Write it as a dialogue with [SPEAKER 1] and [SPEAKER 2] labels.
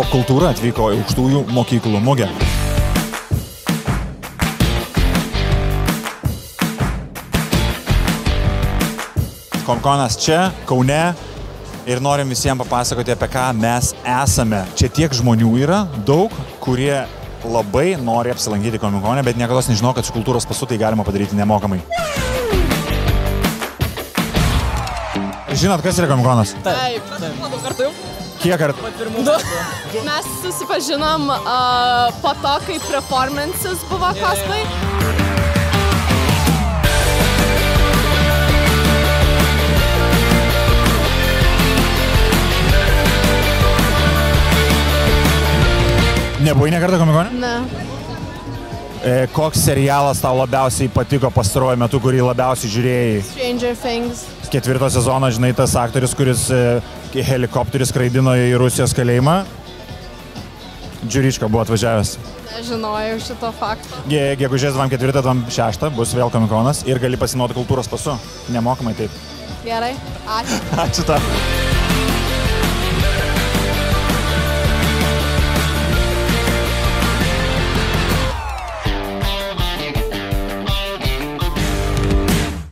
[SPEAKER 1] Kultūra atvyko į aukštųjų mokyklų mugę. Komikonas čia, Kaune, ir norim visiems papasakoti, apie ką mes esame. Čia tiek žmonių yra, daug, kurie labai nori apsilankyti Komikone, bet niekados nežino, kad su kultūros pasu tai galima padaryti nemokamai. Žinot, kas yra Komikonas?
[SPEAKER 2] Taip. Kartu jau?
[SPEAKER 1] Kiek kartų?
[SPEAKER 2] Mes susipažinom po to, kai performances buvo cosplay.
[SPEAKER 1] Nebuvai nekartą Komikone?
[SPEAKER 2] Ne.
[SPEAKER 1] Koks serialas tau labiausiai patiko pastaruoju metu, kurį labiausiai žiūrėjai?
[SPEAKER 2] Stranger Things.
[SPEAKER 1] 4 sezono, žinai, tas aktorius, kuris helikopterį skraidino į Rusijos kalėjimą. Džiurička buvo atvažiavęs.
[SPEAKER 2] Nežinojau šito fakto.
[SPEAKER 1] Gegužės 24-26 bus vėl Komikonas ir gali pasinaudoti kultūros pasu. Nemokamai taip.
[SPEAKER 2] Gerai, ačiū.
[SPEAKER 1] Ačiū tau.